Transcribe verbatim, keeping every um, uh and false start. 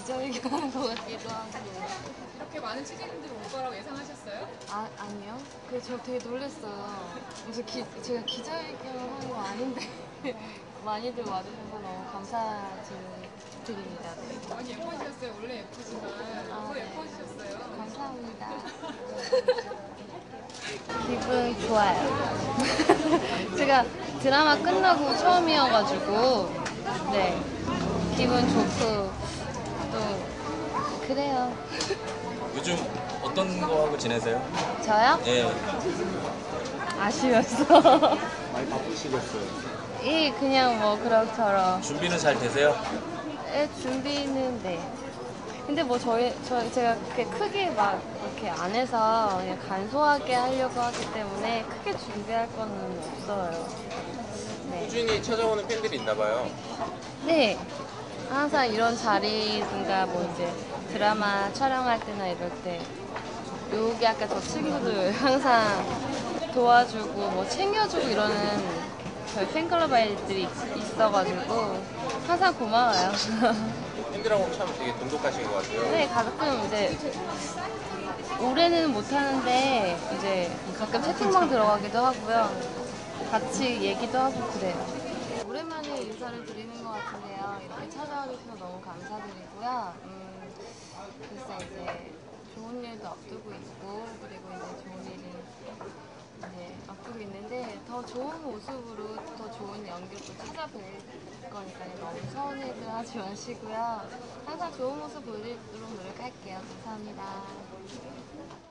기자회견하는 것 같기도 하고. 이렇게 많은 취재진들이 올 거라고 예상하셨어요? 아, 아니요. 그 저 되게 놀랐어요. 그래서 기, 제가 기자회견하는 거 아닌데 많이들 와주셔서 너무 감사드립니다. 네. 많이 예뻐지셨어요. 원래 예쁘지만 아, 더 네. 예뻐지셨어요. 감사합니다. 기분 좋아요. 제가 드라마 끝나고 처음이어가지고 네 기분 좋고 또 그래요. 요즘 어떤 거 하고 지내세요? 저요? 예. 아쉬웠어. 많이 바쁘시겠어요. 이 그냥 뭐 그럭저럭. 준비는 잘 되세요? 예, 준비는 네. 근데 뭐 저희 저 제가 그렇게 크게 막 이렇게 안 해서 그냥 간소하게 하려고 하기 때문에 크게 준비할 거는 없어요. 네. 꾸준히 찾아오는 팬들이 있나 봐요. 네. 항상 이런 자리든가 뭐 이제 드라마 촬영할 때나 이럴 때 여기 아까 저 친구들 항상 도와주고 뭐 챙겨주고 이러는 저희 팬클럽 아이들이 있어가지고 항상 고마워요. 팬들하고 참 되게 돈독하신 것 같아요. 네, 가끔 이제 올해는 못하는데 이제 가끔 채팅방 들어가기도 하고요. 같이 얘기도 하고 그래요. 오랜만에 인사를 드리는 것 같은데요. 이렇게 찾아와 주셔서 너무 감사드리고요. 음, 글쎄 이제 좋은 일도 앞두고 있고 그리고 이제 좋은 일이 이제 앞두고 있는데 더 좋은 모습으로 더 좋은 연기로 찾아뵐 거니까 너무 서운해들 하지 마시고요. 항상 좋은 모습 보이도록 노력할게요. 감사합니다.